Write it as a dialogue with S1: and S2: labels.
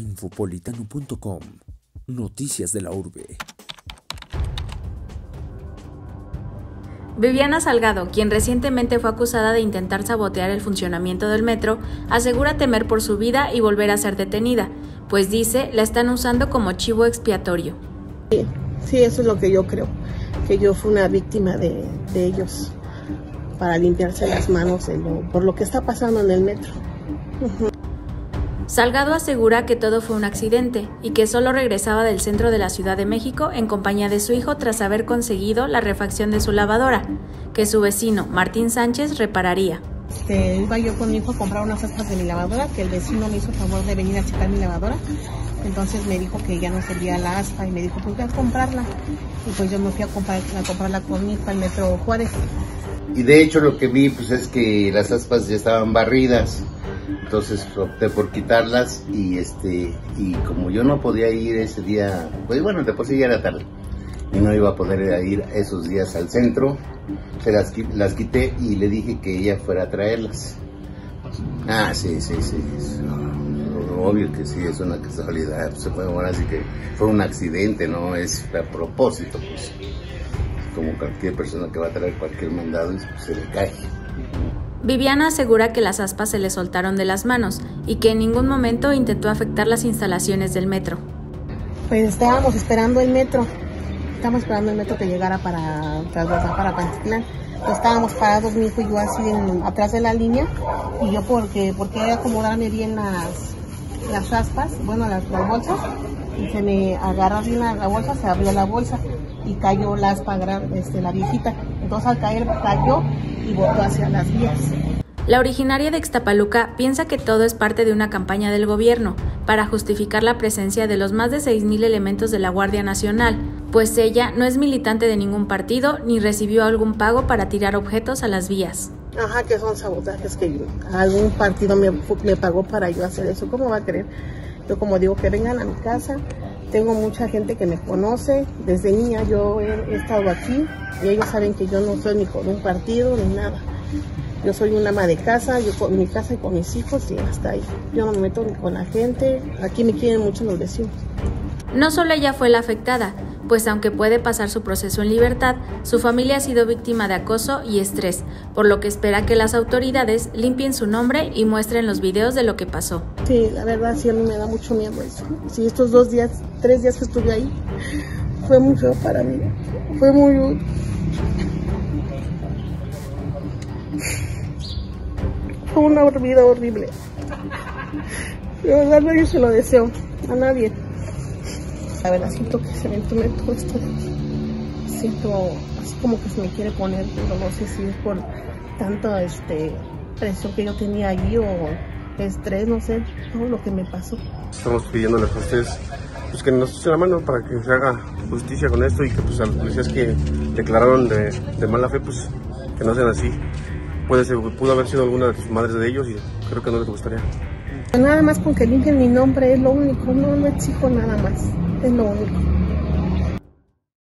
S1: Infopolitano.com. Noticias de la urbe.
S2: Viviana Salgado, quien recientemente fue acusada de intentar sabotear el funcionamiento del metro, asegura temer por su vida y volver a ser detenida, pues dice la están usando como chivo expiatorio.
S3: Sí, eso es lo que yo creo, que yo fui una víctima de ellos para limpiarse las manos por lo que está pasando en el metro.
S2: Salgado asegura que todo fue un accidente y que solo regresaba del centro de la Ciudad de México en compañía de su hijo tras haber conseguido la refacción de su lavadora, que su vecino Martín Sánchez repararía.
S3: Iba yo con mi hijo a comprar unas aspas de mi lavadora, que el vecino me hizo el favor de venir a checar mi lavadora. Entonces me dijo que ya no servía la aspa y me dijo, pues voy a comprarla. Y pues yo me fui a comprarla con mi hijo al Metro Juárez.
S4: Y de hecho lo que vi pues es que las aspas ya estaban barridas. Entonces opté por quitarlas y como yo no podía ir ese día, pues bueno, después ya era tarde y no iba a poder ir esos días al centro, se las quité y le dije que ella fuera a traerlas. Sí, obvio que sí, es una casualidad, se puede bueno, así que fue un accidente, no es a propósito, pues como cualquier persona que va a traer cualquier mandado pues, se le cae.
S2: Viviana asegura que las aspas se le soltaron de las manos y que en ningún momento intentó afectar las instalaciones del metro.
S3: Pues estábamos esperando el metro que llegara para Pantitlán. Entonces estábamos parados, mi hijo y yo así atrás de la línea, y yo porque acomodarme bien las aspas, bueno, las bolsas, y se me agarró bien la bolsa, se abrió la bolsa y cayó la aspa grande, la viejita. Entonces al caer cayó y botó hacia las vías.
S2: La originaria de Ixtapaluca piensa que todo es parte de una campaña del gobierno para justificar la presencia de los más de 6,000 elementos de la Guardia Nacional, pues ella no es militante de ningún partido ni recibió algún pago para tirar objetos a las vías.
S3: Que son sabotajes, que algún partido me pagó para yo hacer eso. ¿Cómo va a creer? Yo como digo, que vengan a mi casa, tengo mucha gente que me conoce, desde niña yo he estado aquí y ellos saben que yo no soy ni con un partido ni nada. Yo soy una ama de casa, yo con mi casa y con mis hijos y hasta ahí. Yo no me meto ni con la gente, aquí me quieren mucho los vecinos.
S2: No solo ella fue la afectada, pues aunque puede pasar su proceso en libertad, su familia ha sido víctima de acoso y estrés, por lo que espera que las autoridades limpien su nombre y muestren los videos de lo que pasó.
S3: Sí, la verdad sí, a mí me da mucho miedo eso. Sí, estos 3 días que estuve ahí, fue muy feo para mí, fue muy... Fue una vida horrible. De verdad nadie se lo deseo, a nadie. La verdad siento que se me entume todo esto. Siento así como que se me quiere poner, pero no sé si es por tanta presión que yo tenía allí o estrés, no sé, todo lo que me pasó.
S5: Estamos pidiéndoles a ustedes pues, que nos echen la mano para que se haga justicia con esto y que pues, a los policías que declararon de mala fe, pues que no sean así. Pudo haber sido alguna de sus madres de ellos y creo que no les gustaría.
S3: Nada más con que limpien mi nombre es lo único, no exijo nada más, es lo único.